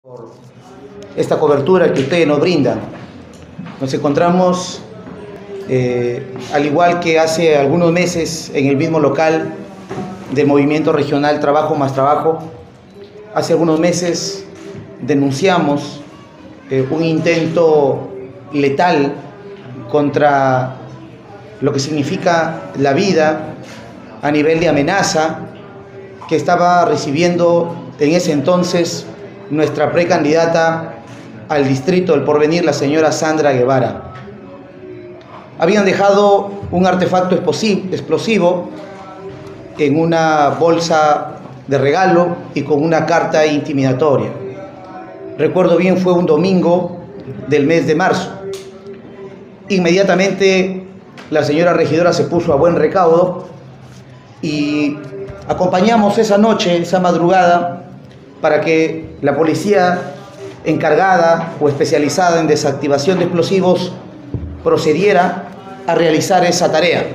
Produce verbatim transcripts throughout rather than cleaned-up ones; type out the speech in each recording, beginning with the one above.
Por esta cobertura que ustedes nos brindan. Nos encontramos, eh, al igual que hace algunos meses, en el mismo local del Movimiento Regional Trabajo Más Trabajo. Hace algunos meses denunciamos eh, un intento letal contra lo que significa la vida a nivel de amenaza que estaba recibiendo en ese entonces nuestra precandidata al distrito del Porvenir, la señora Sandra Guevara. Habían dejado un artefacto explosivo en una bolsa de regalo y con una carta intimidatoria. Recuerdo bien, fue un domingo del mes de marzo. Inmediatamente la señora regidora se puso a buen recaudo y acompañamos esa noche, esa madrugada, para que la policía encargada o especializada en desactivación de explosivos procediera a realizar esa tarea.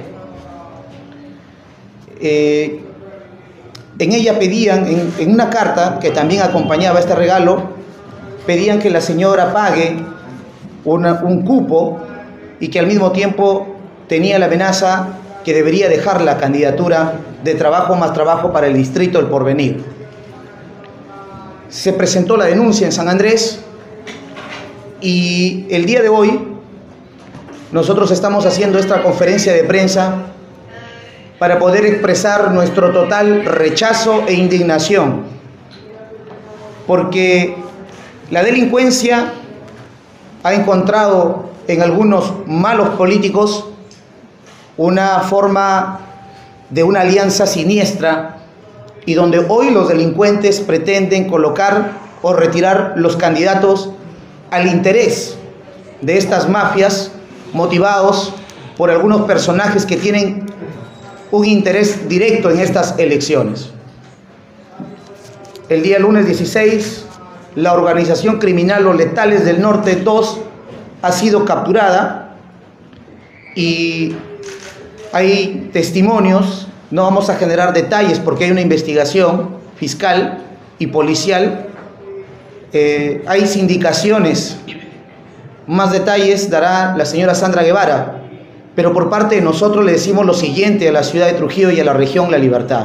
Eh, en ella pedían, en, en una carta que también acompañaba este regalo, pedían que la señora pague una, un cupo y que al mismo tiempo tenía la amenaza que debería dejar la candidatura de Trabajo Más Trabajo para el distrito del Porvenir. Se presentó la denuncia en San Andrés y el día de hoy nosotros estamos haciendo esta conferencia de prensa para poder expresar nuestro total rechazo e indignación, porque la delincuencia ha encontrado en algunos malos políticos una forma de una alianza siniestra y donde hoy los delincuentes pretenden colocar o retirar los candidatos al interés de estas mafias, motivados por algunos personajes que tienen un interés directo en estas elecciones. El día lunes dieciséis, la organización criminal Los Letales del Norte dos ha sido capturada y hay testimonios. No vamos a generar detalles porque hay una investigación fiscal y policial. Eh, hay sindicaciones. Más detalles dará la señora Sandra Guevara. Pero por parte de nosotros le decimos lo siguiente a la ciudad de Trujillo y a la región La Libertad.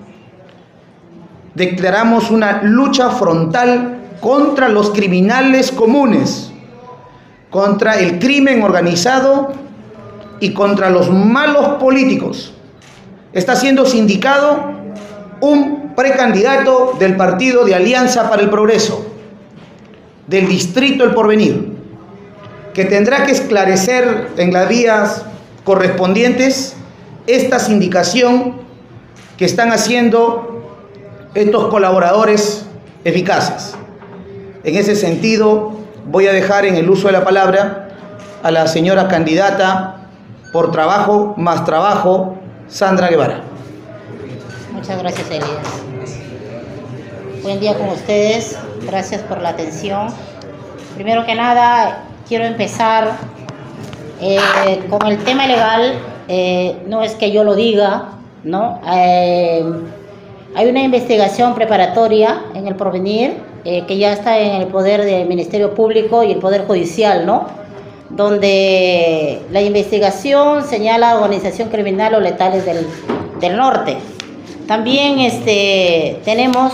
Declaramos una lucha frontal contra los criminales comunes, contra el crimen organizado y contra los malos políticos. Está siendo sindicado un precandidato del Partido de Alianza para el Progreso, del Distrito del Porvenir, que tendrá que esclarecer en las vías correspondientes esta sindicación que están haciendo estos colaboradores eficaces. En ese sentido, voy a dejar en el uso de la palabra a la señora candidata por Trabajo Más Trabajo, Sandra Guevara. Muchas gracias, Elías. Buen día con ustedes. Gracias por la atención. Primero que nada, quiero empezar eh, con el tema legal. Eh, no es que yo lo diga, ¿no? Eh, hay una investigación preparatoria en el Porvenir eh, que ya está en el poder del Ministerio Público y el Poder Judicial, ¿no? Donde la investigación señala organización criminal Los Letales del, del Norte. También este, tenemos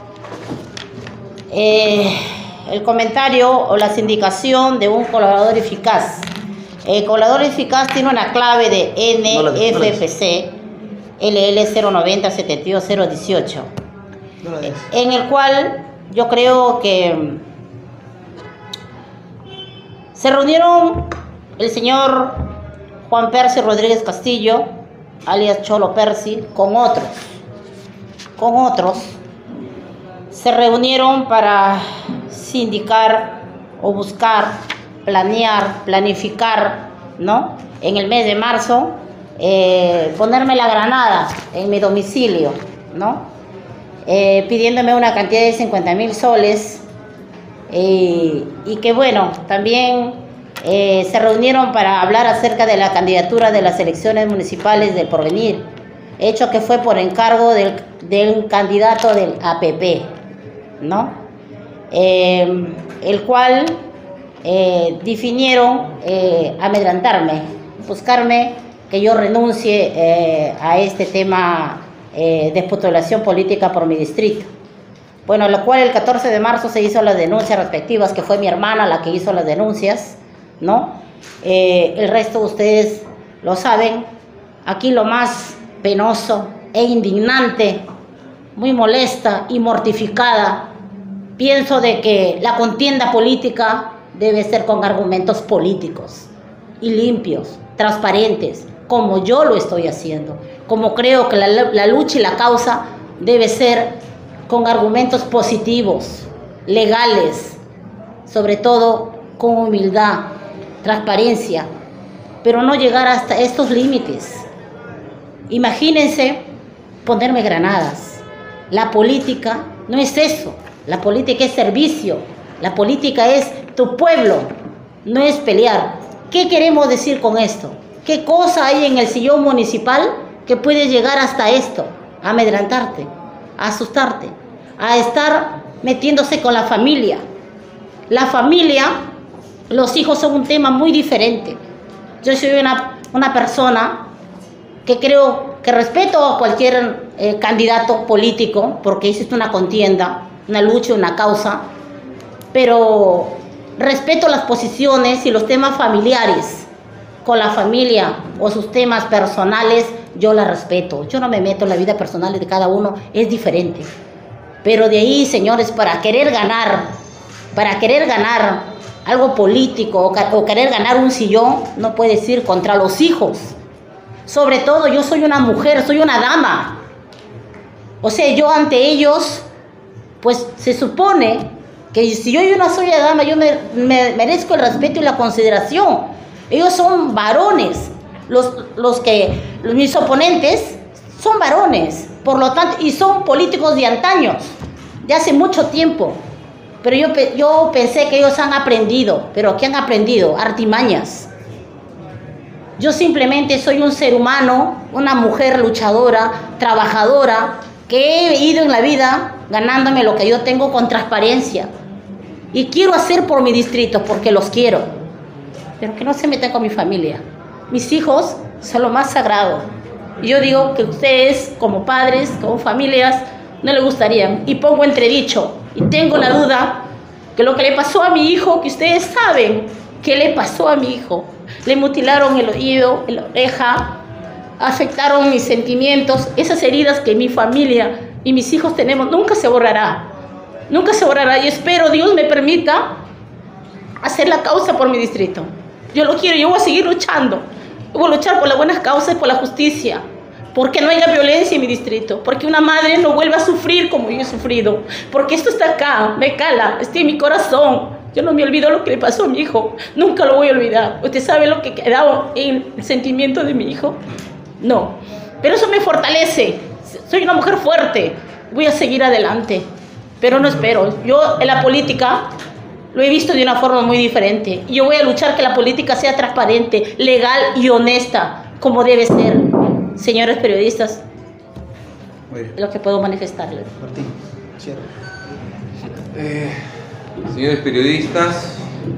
eh, el comentario o la sindicación de un colaborador eficaz. El colaborador eficaz tiene una clave de N F F C L L cero noventa setenta y dos cero dieciocho, en el cual yo creo que se reunieron el señor Juan Percy Rodríguez Castillo, alias Cholo Percy, con otros, con otros, se reunieron para sindicar o buscar, planear, planificar, ¿no? En el mes de marzo, eh, ponerme la granada en mi domicilio, ¿no? Eh, pidiéndome una cantidad de cincuenta mil soles. Eh, y que bueno, también eh, se reunieron para hablar acerca de la candidatura de las elecciones municipales del Porvenir, hecho que fue por encargo del, del candidato del A P P, ¿no? eh, el cual eh, definieron eh, amedrentarme, buscarme que yo renuncie eh, a este tema eh, de postulación política por mi distrito. Bueno, lo cual el catorce de marzo se hizo las denuncias respectivas, que fue mi hermana la que hizo las denuncias, ¿no? Eh, el resto de ustedes lo saben. Aquí lo más penoso e indignante, muy molesta y mortificada, pienso de que la contienda política debe ser con argumentos políticos y limpios, transparentes, como yo lo estoy haciendo, como creo que la, la lucha y la causa debe ser con argumentos positivos, legales, sobre todo con humildad, transparencia, pero no llegar hasta estos límites. Imagínense ponerme granadas. La política no es eso, la política es servicio, la política es tu pueblo, no es pelear. ¿Qué queremos decir con esto? ¿Qué cosa hay en el sillón municipal que puede llegar hasta esto? A amedrentarte, a asustarte, a estar metiéndose con la familia. La familia, los hijos son un tema muy diferente. Yo soy una, una persona que creo que respeto a cualquier eh, candidato político, porque existe una contienda, una lucha, una causa, pero respeto las posiciones y los temas familiares. Con la familia o sus temas personales, yo la respeto. Yo no me meto en la vida personal de cada uno, es diferente. Pero de ahí, señores, para querer ganar, para querer ganar algo político o, o querer ganar un sillón, no puedes ir contra los hijos. Sobre todo, yo soy una mujer, soy una dama. O sea, yo ante ellos, pues se supone que si yo soy una sola dama, yo me, me merezco el respeto y la consideración. Ellos son varones. Los, los que, los, mis oponentes son varones, por lo tanto, y son políticos de antaño, de hace mucho tiempo. Pero yo, yo pensé que ellos han aprendido. ¿Pero qué han aprendido? Artimañas. Yo simplemente soy un ser humano, una mujer luchadora, trabajadora, que he ido en la vida ganándome lo que yo tengo con transparencia. Y quiero hacer por mi distrito, porque los quiero. Pero que no se metan con mi familia. Mis hijos son lo más sagrado. Y yo digo que ustedes, como padres, como familias, no les gustarían. Y pongo entredicho, y tengo la duda, que lo que le pasó a mi hijo, que ustedes saben qué le pasó a mi hijo. Le mutilaron el oído, la oreja, afectaron mis sentimientos. Esas heridas que mi familia y mis hijos tenemos, nunca se borrará. Nunca se borrará. Y espero Dios me permita hacer la causa por mi distrito. Yo lo quiero, yo voy a seguir luchando. Yo voy a luchar por las buenas causas, por la justicia. Porque no haya violencia en mi distrito. Porque una madre no vuelva a sufrir como yo he sufrido. Porque esto está acá, me cala, está en mi corazón. Yo no me olvido lo que le pasó a mi hijo. Nunca lo voy a olvidar. ¿Usted sabe lo que quedaba en el sentimiento de mi hijo? No. Pero eso me fortalece. Soy una mujer fuerte. Voy a seguir adelante. Pero no espero. Yo en la política lo he visto de una forma muy diferente. Y yo voy a luchar que la política sea transparente, legal y honesta, como debe ser. Señores periodistas, lo que puedo manifestarles. Martín, cierra. Eh, señores periodistas,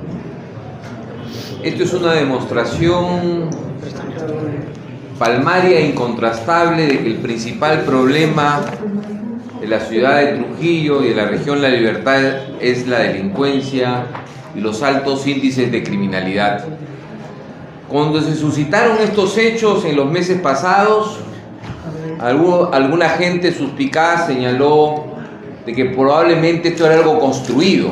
esto es una demostración palmaria e incontrastable de que el principal problema de la ciudad de Trujillo y de la región La Libertad es la delincuencia y los altos índices de criminalidad. Cuando se suscitaron estos hechos en los meses pasados, alguno, alguna gente suspicaz señaló de que probablemente esto era algo construido.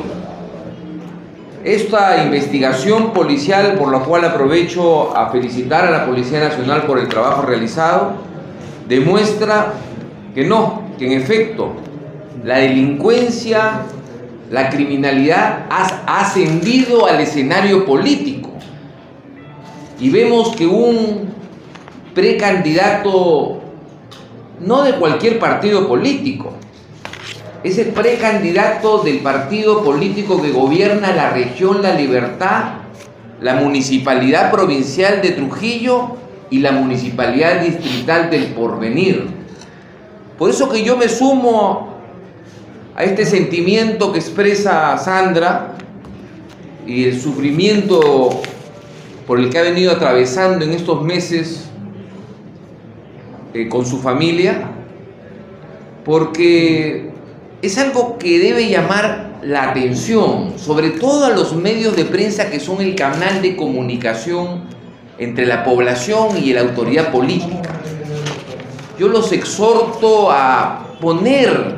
Esta investigación policial, por la cual aprovecho a felicitar a la Policía Nacional por el trabajo realizado, demuestra que no, que en efecto la delincuencia, la criminalidad ha ascendido al escenario político. Y vemos que un precandidato, no de cualquier partido político, es el precandidato del partido político que gobierna la región La Libertad, la municipalidad provincial de Trujillo y la municipalidad distrital del Porvenir. Por eso que yo me sumo a este sentimiento que expresa Sandra y el sufrimiento por el que ha venido atravesando en estos meses eh, con su familia, porque es algo que debe llamar la atención, sobre todo a los medios de prensa que son el canal de comunicación entre la población y la autoridad política. Yo los exhorto a poner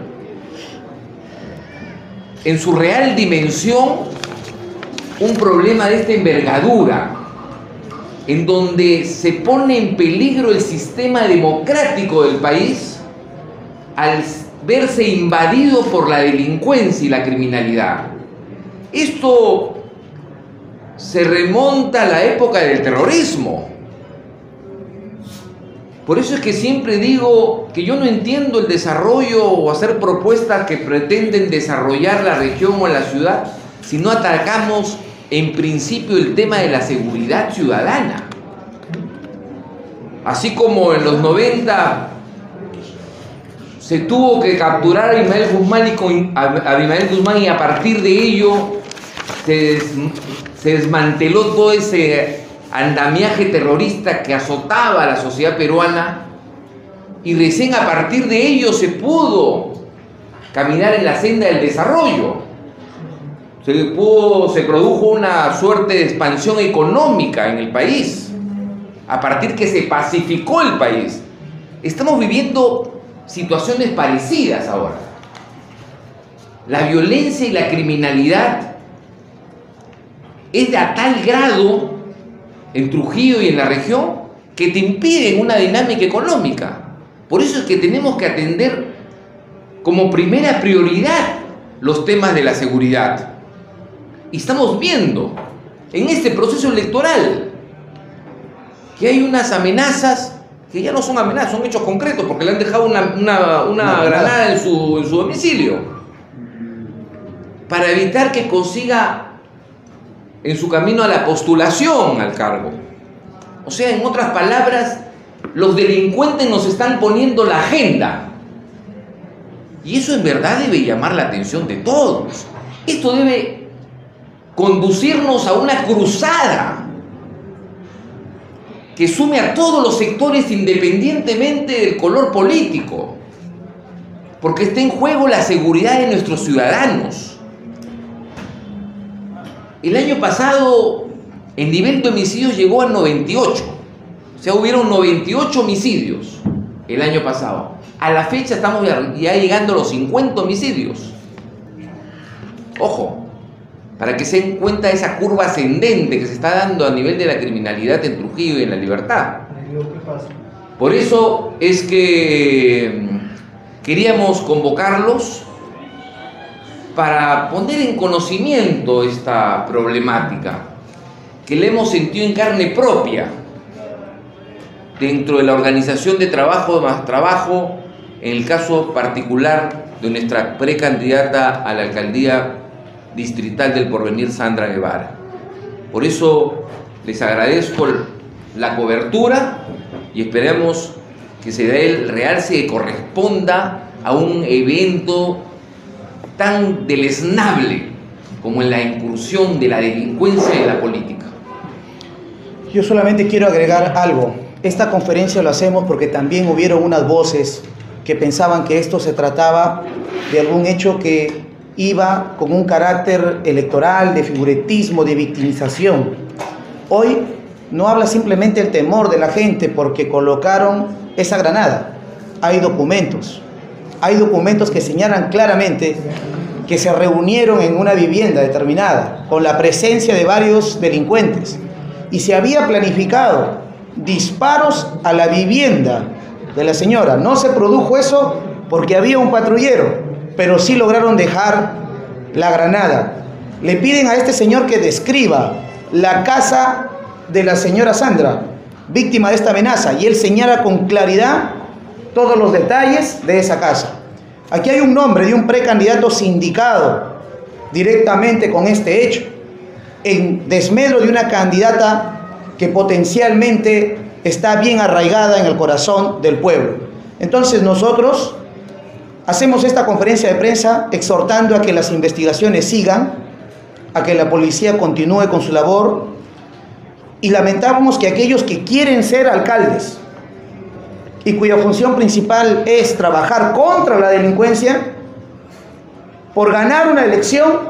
en su real dimensión un problema de esta envergadura, en donde se pone en peligro el sistema democrático del país al verse invadido por la delincuencia y la criminalidad. Esto se remonta a la época del terrorismo. Por eso es que siempre digo que yo no entiendo el desarrollo o hacer propuestas que pretenden desarrollar la región o la ciudad si no atacamos en principio el tema de la seguridad ciudadana. Así como en los noventa se tuvo que capturar a Abimael Guzmán y, con, a, a Abimael Guzmán y a partir de ello se, des, se desmanteló todo ese andamiaje terrorista que azotaba a la sociedad peruana, y recién a partir de ello se pudo caminar en la senda del desarrollo. Se, pudo, se produjo una suerte de expansión económica en el país, a partir que se pacificó el país. Estamos viviendo situaciones parecidas ahora. La violencia y la criminalidad es de a tal grado en Trujillo y en la región que te impiden una dinámica económica. Por eso es que tenemos que atender como primera prioridad los temas de la seguridad. Y estamos viendo en este proceso electoral que hay unas amenazas que ya no son amenazas, son hechos concretos, porque le han dejado una, una, una granada en su, en su domicilio para evitar que consiga en su camino a la postulación al cargo. O sea, en otras palabras, los delincuentes nos están poniendo la agenda. Y eso en verdad debe llamar la atención de todos. Esto debe conducirnos a una cruzada que sume a todos los sectores independientemente del color político, porque está en juego la seguridad de nuestros ciudadanos. El año pasado el nivel de homicidios llegó a noventa y ocho, o sea, hubieron noventa y ocho homicidios el año pasado. A la fecha estamos ya, ya llegando a los cincuenta homicidios. Ojo, para que se den cuenta de esa curva ascendente que se está dando a nivel de la criminalidad en Trujillo y en La Libertad. Por eso es que queríamos convocarlos para poner en conocimiento esta problemática que le hemos sentido en carne propia dentro de la organización de trabajo más trabajo, en el caso particular de nuestra precandidata a la alcaldía distrital del Porvenir, Sandra Guevara. Por eso les agradezco la cobertura y esperamos que se dé el realce que corresponda a un evento tan deleznable como en la incursión de la delincuencia en la política. Yo solamente quiero agregar algo. Esta conferencia lo hacemos porque también hubieron unas voces que pensaban que esto se trataba de algún hecho que iba con un carácter electoral, de figuretismo, de victimización. Hoy no habla simplemente el temor de la gente porque colocaron esa granada. Hay documentos. Hay documentos que señalan claramente que se reunieron en una vivienda determinada con la presencia de varios delincuentes y se había planificado disparos a la vivienda de la señora. No se produjo eso porque había un patrullero, pero sí lograron dejar la granada. Le piden a este señor que describa la casa de la señora Sandra, víctima de esta amenaza, y él señala con claridad todos los detalles de esa casa. Aquí hay un nombre de un precandidato sindicado directamente con este hecho, en desmedro de una candidata que potencialmente está bien arraigada en el corazón del pueblo. Entonces nosotros hacemos esta conferencia de prensa exhortando a que las investigaciones sigan, a que la policía continúe con su labor, y lamentamos que aquellos que quieren ser alcaldes y cuya función principal es trabajar contra la delincuencia, por ganar una elección,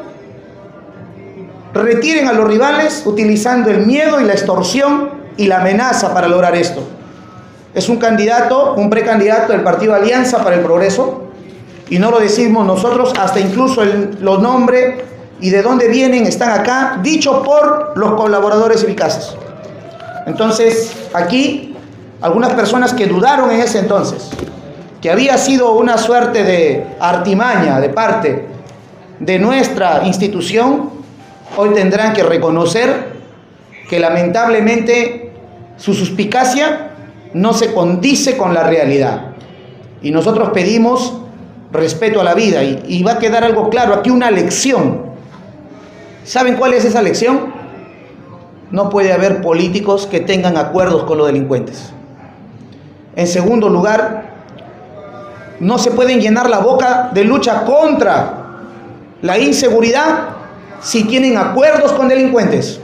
retiren a los rivales utilizando el miedo y la extorsión y la amenaza para lograr esto. Es un candidato, un precandidato del Partido Alianza para el Progreso, y no lo decimos nosotros, hasta incluso el, los nombres y de dónde vienen están acá, dicho por los colaboradores eficaces. Entonces, aquí, algunas personas que dudaron en ese entonces, que había sido una suerte de artimaña de parte de nuestra institución, hoy tendrán que reconocer que lamentablemente su suspicacia no se condice con la realidad. Y nosotros pedimos respeto a la vida, y, y va a quedar algo claro, aquí una lección. ¿Saben cuál es esa lección? No puede haber políticos que tengan acuerdos con los delincuentes. En segundo lugar, no se pueden llenar la boca de lucha contra la inseguridad si tienen acuerdos con delincuentes.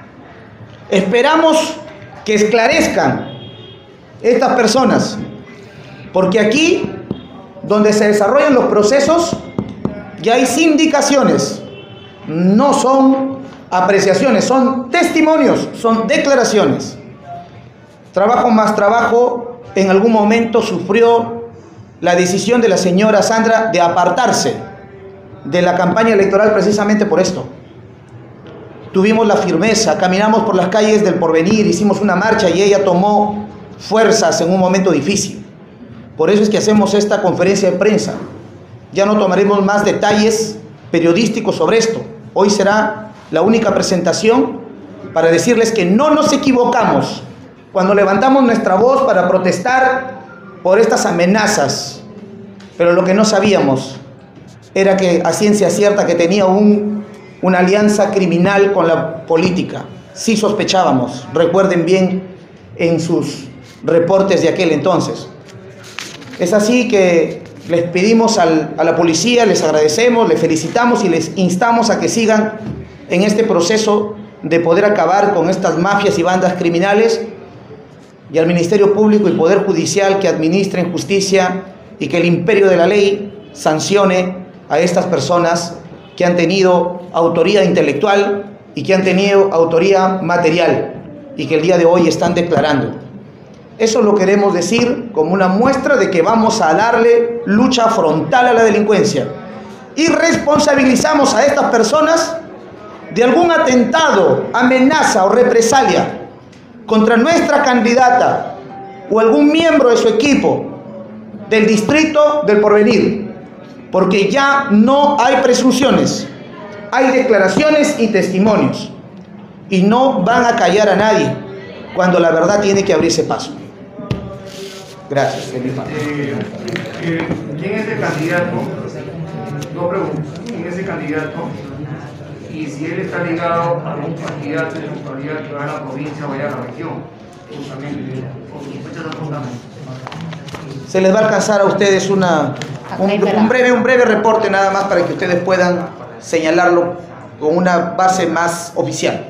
Esperamos que esclarezcan estas personas, porque aquí, donde se desarrollan los procesos, ya hay sindicaciones, no son apreciaciones, son testimonios, son declaraciones. Trabajo más trabajo, en algún momento sufrió la decisión de la señora Sandra de apartarse de la campaña electoral precisamente por esto. Tuvimos la firmeza, caminamos por las calles del Porvenir, hicimos una marcha y ella tomó fuerzas en un momento difícil. Por eso es que hacemos esta conferencia de prensa. Ya no tomaremos más detalles periodísticos sobre esto. Hoy será la única presentación para decirles que no nos equivocamos cuando levantamos nuestra voz para protestar por estas amenazas. Pero lo que no sabíamos era que a ciencia cierta que tenía un, una alianza criminal con la política. Sí sospechábamos, recuerden bien en sus reportes de aquel entonces. Es así que les pedimos al, a la policía, les agradecemos, les felicitamos y les instamos a que sigan en este proceso de poder acabar con estas mafias y bandas criminales, y al Ministerio Público y Poder Judicial que administren justicia y que el imperio de la ley sancione a estas personas que han tenido autoría intelectual y que han tenido autoría material y que el día de hoy están declarando. Eso lo queremos decir como una muestra de que vamos a darle lucha frontal a la delincuencia, y responsabilizamos a estas personas de algún atentado, amenaza o represalia contra nuestra candidata o algún miembro de su equipo del distrito del Porvenir, porque ya no hay presunciones, hay declaraciones y testimonios, y no van a callar a nadie cuando la verdad tiene que abrirse paso. Gracias. Eh, eh, ¿Quién es el candidato? No pregunto. ¿Quién es el candidato? Y si él está ligado a algún candidato en su actualidad que va a la provincia o vaya a la región. Justamente. Se les va a alcanzar a ustedes una, un, un, breve, un breve reporte nada más para que ustedes puedan señalarlo con una base más oficial.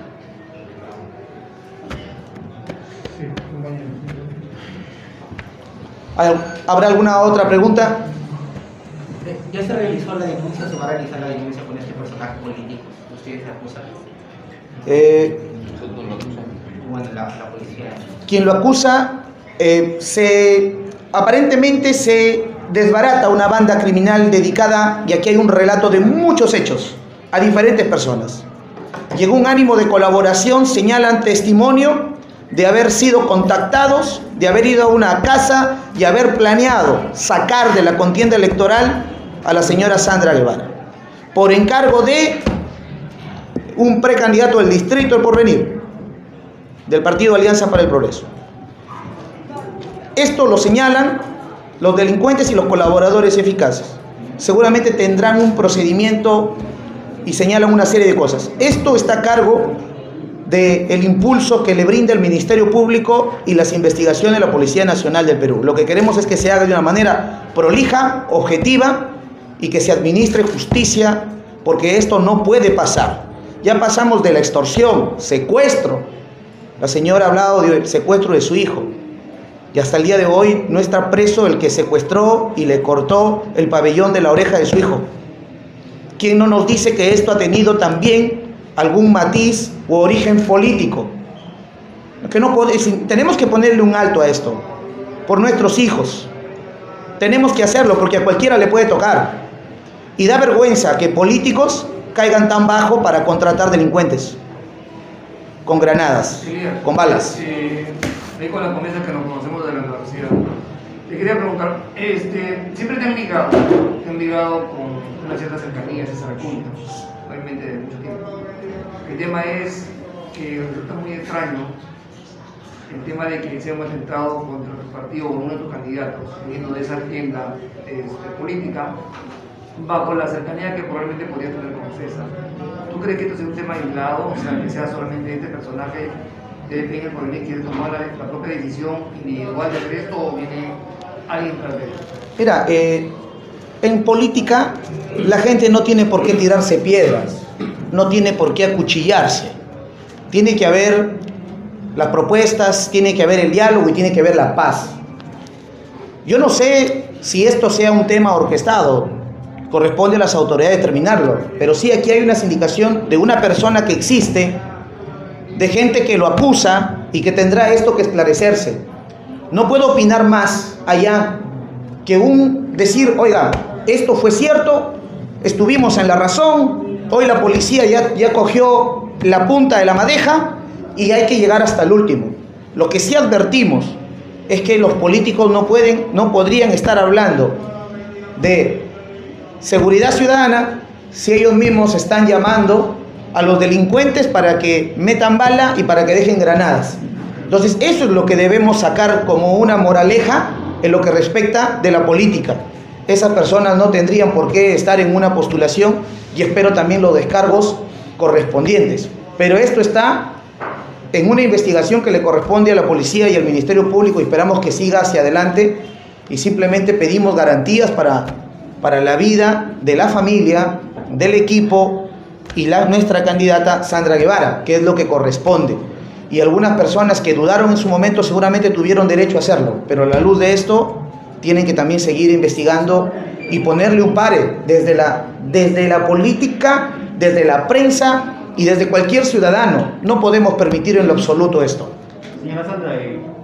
¿Habrá alguna otra pregunta? ¿Ya se realizó la denuncia o se va a realizar la denuncia con este personaje político? ¿Ustedes se acusan? Eh, bueno, la, la policía. Quien lo acusa, eh, se, aparentemente se desbarata una banda criminal dedicada, y aquí hay un relato de muchos hechos, a diferentes personas. Llegó un ánimo de colaboración, señalan testimonio de haber sido contactados, de haber ido a una casa y haber planeado sacar de la contienda electoral a la señora Sandra Guevara, por encargo de un precandidato del distrito del Porvenir, del Partido Alianza para el Progreso. Esto lo señalan los delincuentes y los colaboradores eficaces. Seguramente tendrán un procedimiento y señalan una serie de cosas. Esto está a cargo del impulso que le brinda el Ministerio Público y las investigaciones de la Policía Nacional del Perú. Lo que queremos es que se haga de una manera prolija, objetiva y que se administre justicia, porque esto no puede pasar. Ya pasamos de la extorsión, secuestro. La señora ha hablado del secuestro de su hijo. Y hasta el día de hoy no está preso el que secuestró y le cortó el pabellón de la oreja de su hijo. ¿Quién no nos dice que esto ha tenido también algún matiz u origen político? Que no puede, tenemos que ponerle un alto a esto, por nuestros hijos. Tenemos que hacerlo porque a cualquiera le puede tocar. Y da vergüenza que políticos caigan tan bajo para contratar delincuentes, con granadas, Sí, con balas. Eh, ahí con la promesa que nos conocemos de la universidad. Te quería preguntar, este, siempre te han ligado, te han ligado con una cierta cercanía, esa recunta, obviamente de mucho tiempo. El tema es que resulta muy extraño el tema de que se hemos atentado contra el partido o uno de tus candidatos, viniendo de esa agenda este, política, bajo la cercanía que probablemente podría tener con César. ¿Tú crees que esto sea un tema aislado, o sea, que sea solamente este personaje de P N por venir quiere tomar la, la propia decisión individual de hacer esto, o viene alguien tras de él? Mira, eh, en política la gente no tiene por qué tirarse piedras, no tiene por qué acuchillarse. Tiene que haber las propuestas, tiene que haber el diálogo y tiene que haber la paz. Yo no sé si esto sea un tema orquestado, corresponde a las autoridades determinarlo, pero sí aquí hay una indicación de una persona que existe, de gente que lo acusa y que tendrá esto que esclarecerse. No puedo opinar más allá que un decir, oiga, esto fue cierto, estuvimos en la razón, hoy la policía ya, ya cogió la punta de la madeja y hay que llegar hasta el último. Lo que sí advertimos es que los políticos no pueden, no podrían estar hablando de seguridad ciudadana si ellos mismos están llamando a los delincuentes para que metan bala y para que dejen granadas. Entonces eso es lo que debemos sacar como una moraleja en lo que respecta de la política. Esas personas no tendrían por qué estar en una postulación y espero también los descargos correspondientes. Pero esto está en una investigación que le corresponde a la policía y al Ministerio Público y esperamos que siga hacia adelante y simplemente pedimos garantías para, para la vida de la familia, del equipo y la, nuestra candidata Sandra Guevara, que es lo que corresponde. Y algunas personas que dudaron en su momento seguramente tuvieron derecho a hacerlo, pero a la luz de esto tienen que también seguir investigando y ponerle un pare desde la, desde la política, desde la prensa y desde cualquier ciudadano. No podemos permitir en lo absoluto esto. Señora Sandra,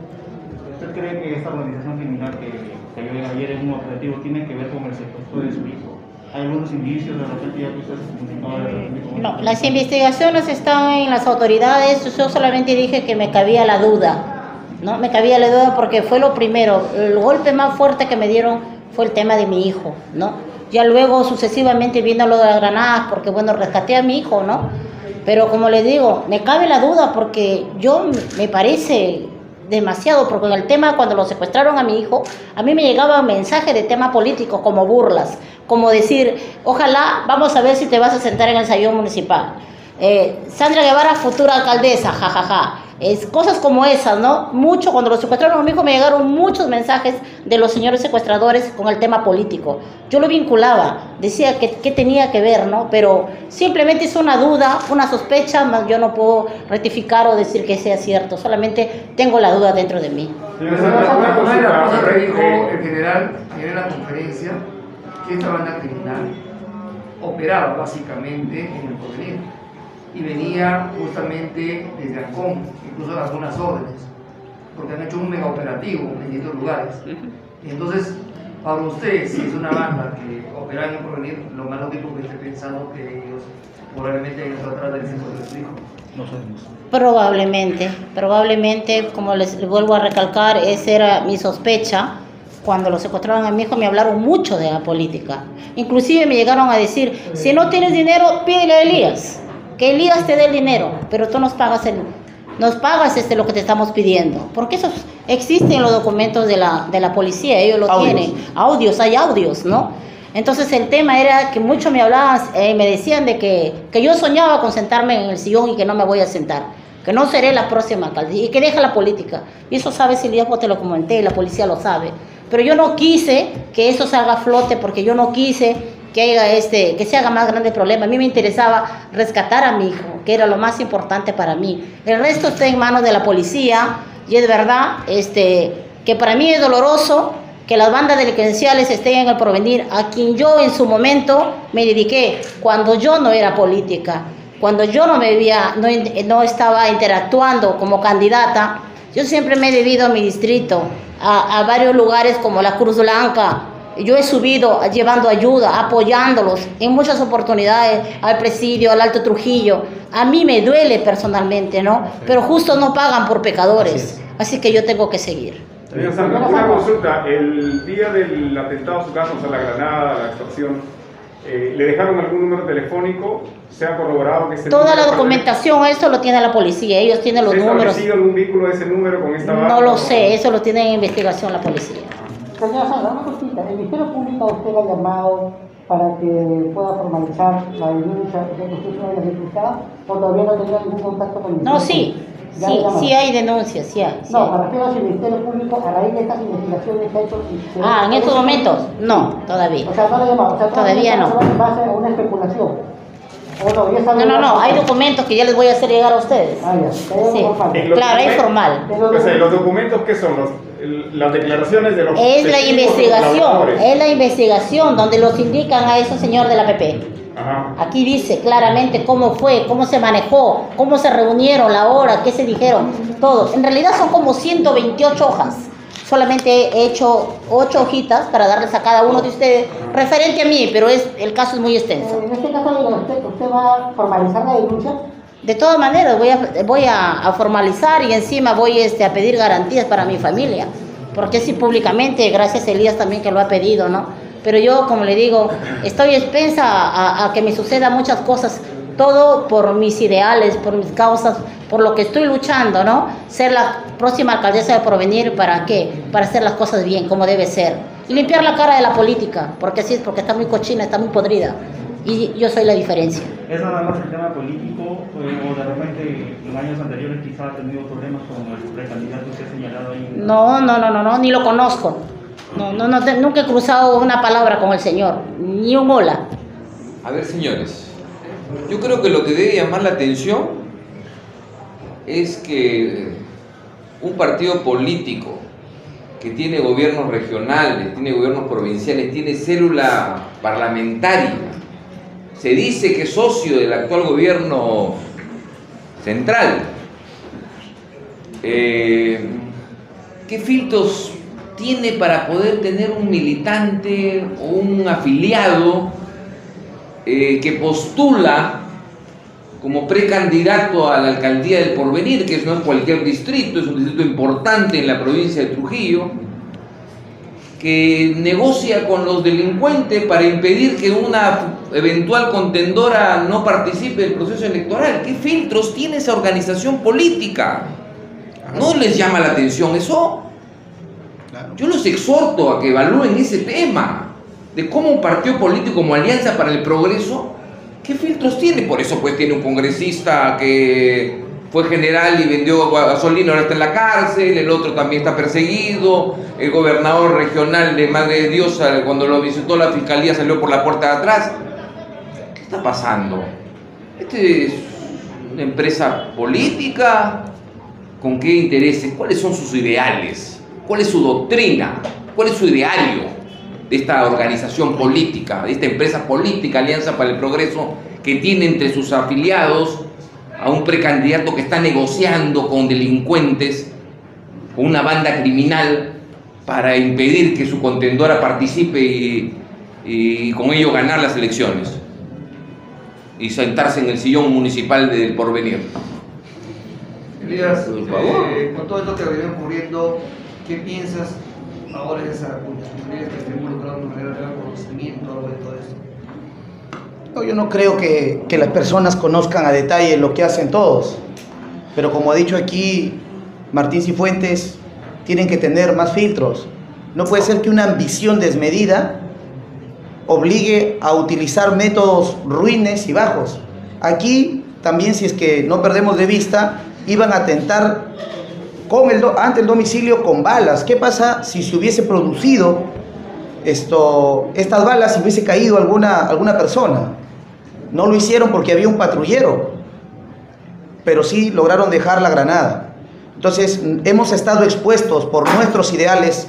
¿usted cree que esta organización criminal que cayó ayer en un operativo tiene que ver con el secuestro de su hijo? ¿Hay algunos indicios de repente ya que usted se comunicaba de repente con No, las investigaciones están en las autoridades. Yo solamente dije que me cabía la duda. No, me cabía la duda porque fue lo primero. El golpe más fuerte que me dieron fue el tema de mi hijo, ¿no? Ya luego sucesivamente vino lo de las granadas porque, bueno, rescaté a mi hijo, ¿no? Pero como les digo, me cabe la duda porque yo me parece demasiado, porque en el tema cuando lo secuestraron a mi hijo, a mí me llegaban mensajes de tema político como burlas, como decir, ojalá, vamos a ver si te vas a sentar en el salón municipal. Eh, Sandra Guevara, futura alcaldesa, jajaja. Ja, ja. Es cosas como esas, ¿no? Mucho, cuando lo secuestraron a mi hijo me llegaron muchos mensajes de los señores secuestradores con el tema político. Yo lo vinculaba, decía que, que tenía que ver, ¿no? Pero simplemente es una duda, una sospecha, más yo no puedo rectificar o decir que sea cierto, solamente tengo la duda dentro de mí. Una de las cosas que dijo el general ayer en la conferencia, que esta banda criminal operaba básicamente en el Porvenir y venía justamente desde Ancón, incluso algunas órdenes, porque han hecho un mega operativo en distintos lugares. Y entonces, para usted, si es una banda que opera en el Porvenir, lo más lógico que esté pensando que ellos probablemente hayan estado atrás del centro de su hijo. No sabemos. Probablemente, probablemente, como les, les vuelvo a recalcar, esa era mi sospecha. Cuando lo secuestraron a mi hijo me hablaron mucho de la política. Inclusive me llegaron a decir, si no tienes dinero, pídele a Elías, que Elías te dé el dinero, pero tú nos pagas el, nos pagas este lo que te estamos pidiendo. Porque eso existe en los documentos de la, de la policía, ellos lo Audios. tienen. Audios, hay audios, ¿no? Entonces el tema era que muchos me hablaban, eh, me decían de que, que yo soñaba con sentarme en el sillón y que no me voy a sentar. Que que no seré la próxima alcaldía y que deje la política. Y eso sabe Silvia, te lo comenté, la policía lo sabe. Pero yo no quise que eso salga a flote porque yo no quise que, haya este, que se haga más grande el problema. A mí me interesaba rescatar a mi hijo, que era lo más importante para mí. El resto está en manos de la policía y es verdad este, que para mí es doloroso que las bandas delincuenciales estén en el porvenir, a quien yo en su momento me dediqué, cuando yo no era política, cuando yo no, me había, no, no estaba interactuando como candidata. Yo siempre me he debido a mi distrito, a, a varios lugares como la Cruz Blanca. Yo he subido llevando ayuda, apoyándolos en muchas oportunidades, al presidio, al Alto Trujillo. A mí me duele personalmente, ¿no? Pero justo no pagan por pecadores, así que yo tengo que seguir. Señor Sandra, una consulta. El día del atentado a su casa, o sea, la granada, la extorsión, eh, ¿le dejaron algún número telefónico? ¿Se ha corroborado que ese Toda número la documentación, eso lo tiene la policía, ellos tienen los ¿Se ha números. establecido algún vínculo de ese número con esta banda? No lo sé, eso lo tiene en investigación la policía. Señora Sandra, una cosita. ¿El Ministerio Público a usted le ha llamado para que pueda formalizar la denuncia de que usted es una de las implicadas o todavía no tenía ningún contacto con el Ministerio No, sí, Público? sí, sí hay denuncias, sí hay. Sí No, hay. me refiero a si el Ministerio Público a raíz de estas investigaciones que ha hecho... si- Ah, en estos momentos, no, todavía. O sea, no le ha llamado. O sea, Todavía no. En base a una especulación. O todavía sabe... No, no, no, hay documentos que ya les voy a hacer llegar a ustedes. Ah, ya. Sí, En los claro, es documentos- formal. Pues, eh, ¿los documentos qué son? Los, el- las declaraciones de los Es la testigos o investigación, colaboradores? es la investigación donde los indican a esos señores de la P P. Ajá. Aquí dice claramente cómo fue, cómo se manejó, cómo se reunieron, la hora, qué se dijeron, todo. En realidad son como ciento veintiocho hojas. Solamente he hecho ocho hojitas para darles a cada uno de ustedes referente a mí, pero es, el caso es muy extenso. En este caso, diga, ¿usted, ¿usted va a formalizar la denuncia? De todas maneras, voy a, voy a, a formalizar y encima voy este, a pedir garantías para mi familia. Porque sí, públicamente, gracias a Elías también que lo ha pedido, ¿no? Pero yo, como le digo, estoy expensa a, a que me sucedan muchas cosas, todo por mis ideales, por mis causas, por lo que estoy luchando, ¿no? Ser la próxima alcaldesa de Porvenir, ¿para qué? Para hacer las cosas bien, como debe ser. Y limpiar la cara de la política, porque sí, porque está muy cochina, está muy podrida. Y yo soy la diferencia. ¿Es nada más el tema político eh, o de repente en años anteriores quizá ha tenido problemas con el precandidato que ha señalado ahí? No, no, no, no, no, ni lo conozco. No, no, no, te- nunca he cruzado una palabra con el señor, ni un hola. A ver, señores, yo creo que lo que debe llamar la atención es que un partido político que tiene gobiernos regionales, tiene gobiernos provinciales, tiene célula parlamentaria, se dice que es socio del actual gobierno central. Eh, ¿Qué filtros tiene para poder tener un militante o un afiliado eh, que postula como precandidato a la alcaldía del Porvenir, que no es cualquier distrito, es un distrito importante en la provincia de Trujillo, que negocia con los delincuentes para impedir que una eventual contendora no participe del proceso electoral? ¿Qué filtros tiene esa organización política? ¿No les llama la atención eso? Yo los exhorto a que evalúen ese tema de cómo un partido político como Alianza para el Progreso, ¿qué filtros tiene? Por eso pues tiene un congresista que fue general y vendió gasolina, ahora está en la cárcel, el otro también está perseguido, el gobernador regional de Madre de Dios, cuando lo visitó la fiscalía, salió por la puerta de atrás. ¿Qué está pasando? ¿Este es una empresa política? ¿Con qué intereses? ¿Cuáles son sus ideales? ¿Cuál es su doctrina? ¿Cuál es su ideario de esta organización política, de esta empresa política, Alianza para el Progreso, que tiene entre sus afiliados a un precandidato que está negociando con delincuentes, con una banda criminal, para impedir que su contendora participe y, y con ello ganar las elecciones y sentarse en el sillón municipal del Porvenir? Elías, Por favor. eh, con todo esto que venimos cubriendo, ¿qué piensas ahora de esa responsabilidad que está involucrado en manera de conocimiento algo de todo esto? No, yo no creo que, que las personas conozcan a detalle lo que hacen todos, pero como ha dicho aquí Martín Cifuentes, tienen que tener más filtros. No puede ser que una ambición desmedida obligue a utilizar métodos ruines y bajos. Aquí también, si es que no perdemos de vista, iban a atentar con el do, ante el domicilio con balas. ¿Qué pasa si se hubiese producido esto, estas balas y hubiese caído alguna, alguna persona? No lo hicieron porque había un patrullero, pero sí lograron dejar la granada. Entonces, hemos estado expuestos por nuestros ideales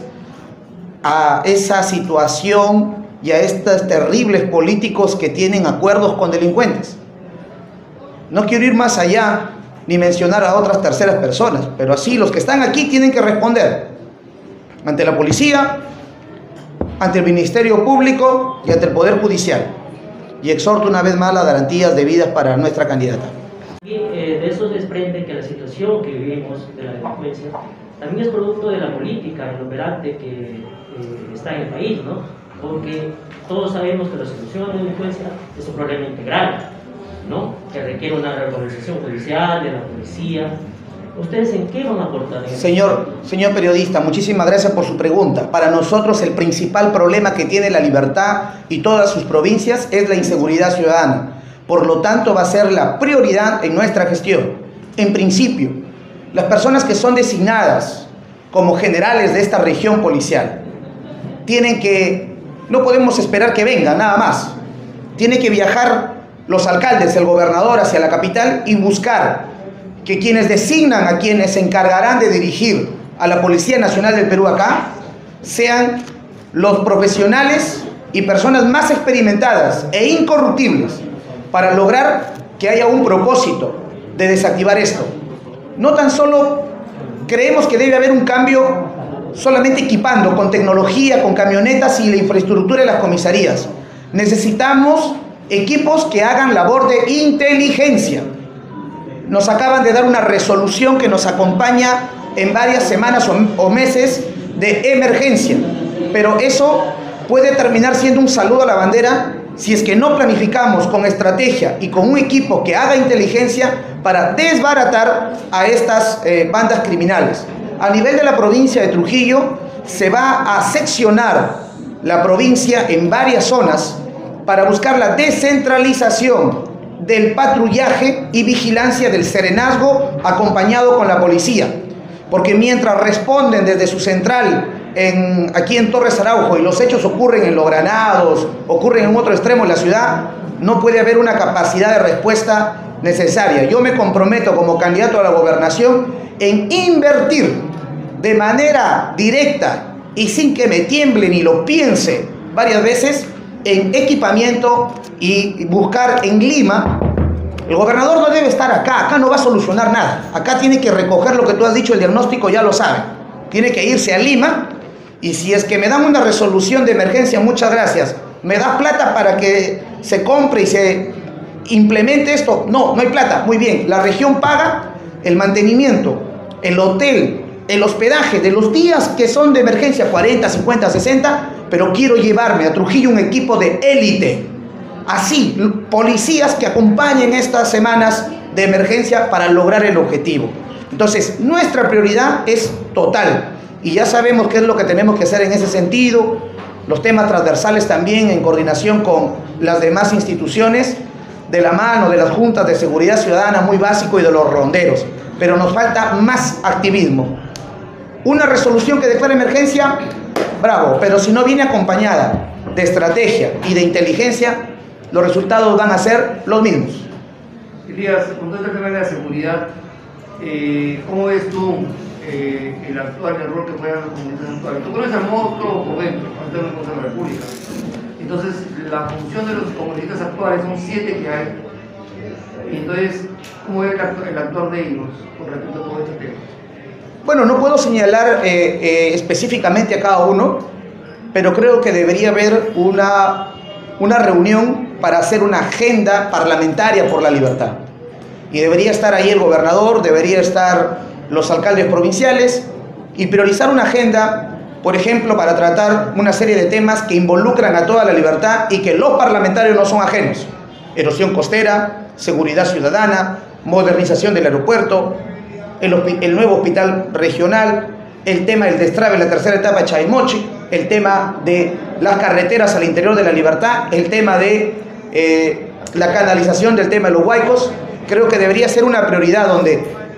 a esa situación y a estos terribles políticos que tienen acuerdos con delincuentes. No quiero ir más allá ni mencionar a otras terceras personas, pero así los que están aquí tienen que responder ante la policía, ante el Ministerio Público y ante el Poder Judicial. Y exhorto una vez más las garantías debidas para nuestra candidata. Y, eh, de eso desprende que la situación que vivimos de la delincuencia también es producto de la política inoperante que eh, está en el país, ¿no? Porque todos sabemos que la solución a la delincuencia es un problema integral, ¿no? Que requiere una reorganización judicial, de la policía. ¿Ustedes en qué van a aportar? En señor, señor periodista, muchísimas gracias por su pregunta. Para nosotros el principal problema que tiene La Libertad y todas sus provincias es la inseguridad ciudadana. Por lo tanto, va a ser la prioridad en nuestra gestión. En principio, las personas que son designadas como generales de esta región policial tienen que, no podemos esperar que vengan nada más. Tienen que viajar los alcaldes, el gobernador hacia la capital y buscar que quienes designan a quienes se encargarán de dirigir a la Policía Nacional del Perú acá sean los profesionales y personas más experimentadas e incorruptibles para lograr que haya un propósito de desactivar esto. No tan solo creemos que debe haber un cambio solamente equipando con tecnología, con camionetas y la infraestructura de las comisarías. Necesitamos equipos que hagan labor de inteligencia. Nos acaban de dar una resolución que nos acompaña en varias semanas o, o meses de emergencia, pero eso puede terminar siendo un saludo a la bandera si es que no planificamos con estrategia y con un equipo que haga inteligencia para desbaratar a estas eh, bandas criminales. A nivel de la provincia de Trujillo se va a seccionar la provincia en varias zonas para buscar la descentralización del patrullaje y vigilancia del serenazgo acompañado con la policía. Porque mientras responden desde su central en, aquí en Torres Araujo y los hechos ocurren en Los Granados, ocurren en otro extremo de la ciudad, no puede haber una capacidad de respuesta necesaria. Yo me comprometo como candidato a la gobernación en invertir de manera directa y sin que me tiemble ni lo piense varias veces en equipamiento y buscar en Lima. El gobernador no debe estar acá, acá no va a solucionar nada. Acá tiene que recoger lo que tú has dicho, el diagnóstico ya lo sabe. Tiene que irse a Lima y si es que me dan una resolución de emergencia, muchas gracias. ¿Me das plata para que se compre y se implemente esto? No, no hay plata. Muy bien, la región paga el mantenimiento, el hotel, el hospedaje de los días que son de emergencia, cuarenta, cincuenta, sesenta, pero quiero llevarme a Trujillo un equipo de élite. Así, policías que acompañen estas semanas de emergencia para lograr el objetivo. Entonces, nuestra prioridad es total y ya sabemos qué es lo que tenemos que hacer en ese sentido. Los temas transversales también en coordinación con las demás instituciones, de la mano de las juntas de seguridad ciudadana, muy básico, y de los ronderos. Pero nos falta más activismo. Una resolución que declara emergencia, bravo, pero si no viene acompañada de estrategia y de inteligencia, los resultados van a ser los mismos. Elías, con todo este tema de la seguridad, eh, ¿cómo ves tú eh, el actual, el rol que juegan las comunidades actuales? Tú conoces a Monstruo por dentro, antes de una cosa de la República. Entonces, la función de los comunistas actuales son siete que hay. Y entonces, ¿cómo es el, actu el actuar de ellos con respecto a todo este tema? Bueno, no puedo señalar eh, eh, específicamente a cada uno, pero creo que debería haber una, una reunión para hacer una agenda parlamentaria por la libertad. Y debería estar ahí el gobernador, debería estar los alcaldes provinciales y priorizar una agenda, por ejemplo, para tratar una serie de temas que involucran a toda la libertad y que los parlamentarios no son ajenos. Erosión costera, seguridad ciudadana, modernización del aeropuerto, el, el nuevo hospital regional, el tema del destrave en la tercera etapa de Chaymochi, el tema de las carreteras al interior de la libertad, el tema de eh, la canalización del tema de los huaicos. Creo que debería ser una prioridad donde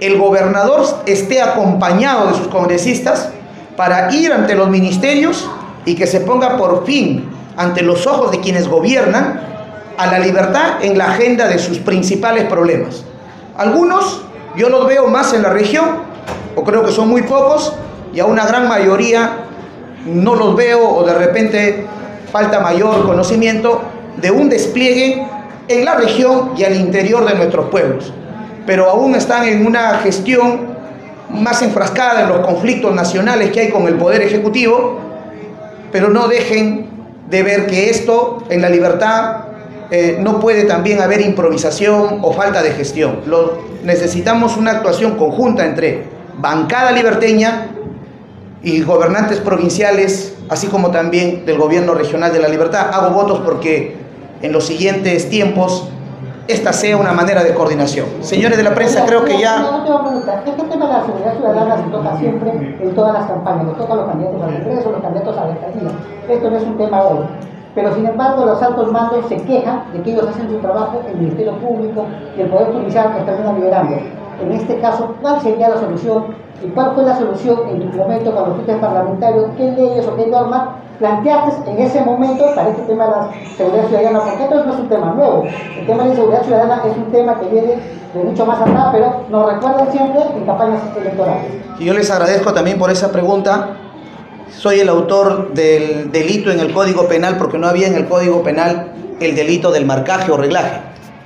el gobernador esté acompañado de sus congresistas para ir ante los ministerios y que se ponga por fin ante los ojos de quienes gobiernan a la libertad en la agenda de sus principales problemas. Algunos yo los veo más en la región, o creo que son muy pocos, y a una gran mayoría no los veo, o de repente falta mayor conocimiento de un despliegue en la región y al interior de nuestros pueblos. Pero aún están en una gestión más enfrascada en los conflictos nacionales que hay con el Poder Ejecutivo, pero no dejen de ver que esto en la libertad eh, no puede también haber improvisación o falta de gestión. Lo, necesitamos una actuación conjunta entre bancada liberteña y gobernantes provinciales, así como también del gobierno regional de la libertad. Hago votos porque en los siguientes tiempos esta sea una manera de coordinación. Señores de la prensa, creo que ya... Una última pregunta. Este tema de la seguridad ciudadana se toca siempre en todas las campañas, nos toca a los candidatos al Congreso, los candidatos a la alcaldía. Esto no es un tema hoy. Pero sin embargo, los altos mandos se quejan de que ellos hacen su trabajo, el Ministerio Público y el Poder Judicial los terminan liberando. En este caso, ¿cuál sería la solución? ¿Y cuál fue la solución en tu momento cuando fuiste parlamentario? ¿Qué leyes o qué normas planteaste en ese momento para este tema de la seguridad ciudadana? Porque esto no es un tema nuevo. El tema de la seguridad ciudadana es un tema que viene de mucho más atrás, pero nos recuerdan siempre en campañas electorales. Y yo les agradezco también por esa pregunta. Soy el autor del delito en el Código Penal porque no había en el Código Penal el delito del marcaje o reglaje.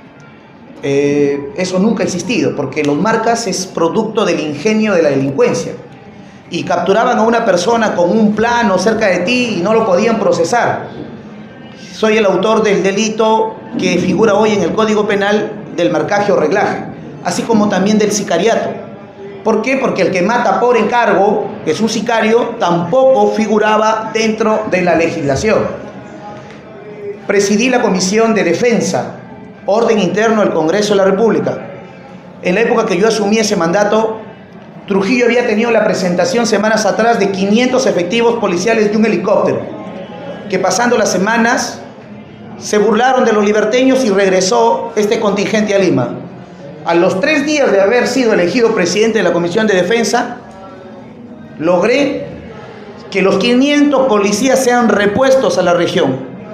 Eh, eso nunca ha existido porque los marcas es producto del ingenio de la delincuencia y capturaban a una persona con un plano cerca de ti y no lo podían procesar. Soy el autor del delito que figura hoy en el Código Penal del marcaje o reglaje, así como también del sicariato. ¿Por qué? Porque el que mata por encargo, que es un sicario, tampoco figuraba dentro de la legislación. Presidí la Comisión de Defensa, Orden Interno del Congreso de la República. En la época que yo asumí ese mandato, Trujillo había tenido la presentación semanas atrás de quinientos efectivos policiales y un helicóptero, que pasando las semanas se burlaron de los liberteños y regresó este contingente a Lima. A los tres días de haber sido elegido presidente de la Comisión de Defensa, logré que los quinientos policías sean repuestos a la región,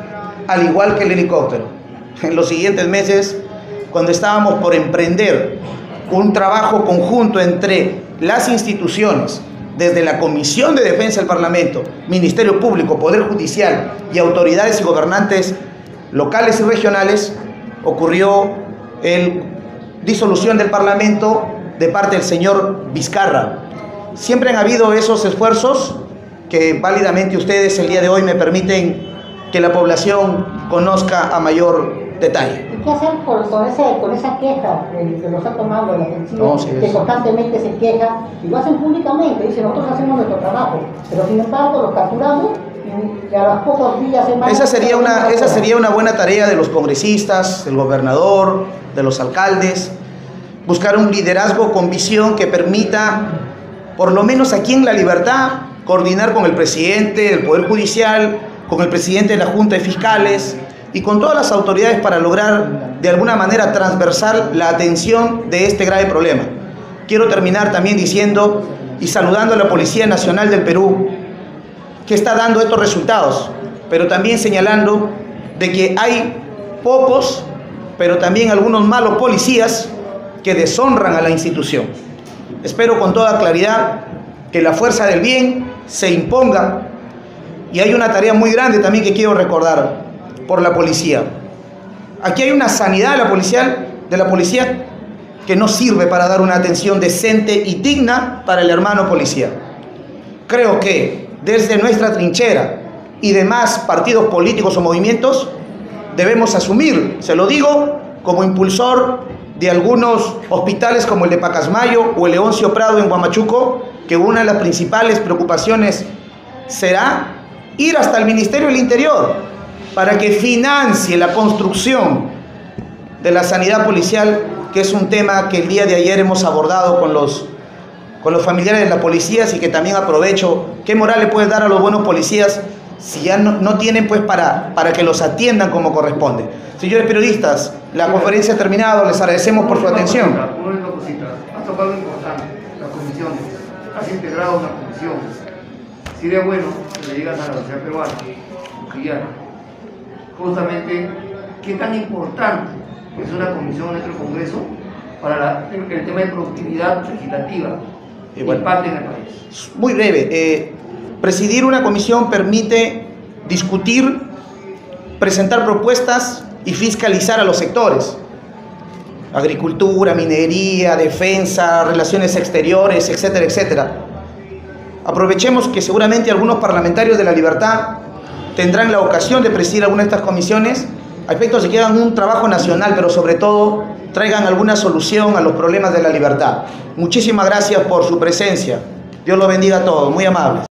al igual que el helicóptero. En los siguientes meses, cuando estábamos por emprender un trabajo conjunto entre las instituciones, desde la Comisión de Defensa del Parlamento, Ministerio Público, Poder Judicial y autoridades y gobernantes locales y regionales, ocurrió el disolución del Parlamento de parte del señor Vizcarra. Siempre han habido esos esfuerzos que válidamente ustedes el día de hoy me permiten que la población conozca a mayor detalle. ¿Y qué hacer con, con, ese, con esa queja que, que los altos mandos de la policía, no, sí, que constantemente se quejan y lo hacen públicamente? Dicen, nosotros hacemos nuestro trabajo, pero sin embargo los capturamos y a los pocos días, semanas... Esa sería una, esa sería una buena tarea de los congresistas, del gobernador, de los alcaldes, buscar un liderazgo con visión que permita, por lo menos aquí en La Libertad, coordinar con el presidente del Poder Judicial, con el presidente de la Junta de Fiscales y con todas las autoridades para lograr de alguna manera transversal la atención de este grave problema. Quiero terminar también diciendo y saludando a la Policía Nacional del Perú, que está dando estos resultados, pero también señalando de que hay pocos, pero también algunos malos policías que deshonran a la institución. Espero con toda claridad que la fuerza del bien se imponga y hay una tarea muy grande también que quiero recordar por la policía. Aquí hay una sanidad de la policía, de la policía que no sirve para dar una atención decente y digna para el hermano policía. Creo que desde nuestra trinchera y demás partidos políticos o movimientos debemos asumir, se lo digo, como impulsor de algunos hospitales como el de Pacasmayo o el Leoncio Prado en Huamachuco, que una de las principales preocupaciones será ir hasta el Ministerio del Interior para que financie la construcción de la sanidad policial, que es un tema que el día de ayer hemos abordado con los, con los familiares de las policías y que también aprovecho. ¿Qué moral le puedes dar a los buenos policías si ya no, no tienen pues para, para que los atiendan como corresponde? Señores periodistas, La conferencia ha terminado, les agradecemos por su atención. Una última cosita, has tocado algo importante, las comisiones, has integrado una comisión. Sería bueno que le digas a la sociedad peruana, trujillana, justamente qué tan importante es una comisión en nuestro Congreso para la, el tema de productividad legislativa, y bueno, impacto en el país. Muy breve, eh, presidir una comisión permite discutir, presentar propuestas y fiscalizar a los sectores. Agricultura, minería, defensa, relaciones exteriores, etcétera, etcétera. Aprovechemos que seguramente algunos parlamentarios de La Libertad tendrán la ocasión de presidir alguna de estas comisiones, a efectos de que hagan un trabajo nacional, pero sobre todo traigan alguna solución a los problemas de La Libertad. Muchísimas gracias por su presencia. Dios los bendiga a todos, muy amables.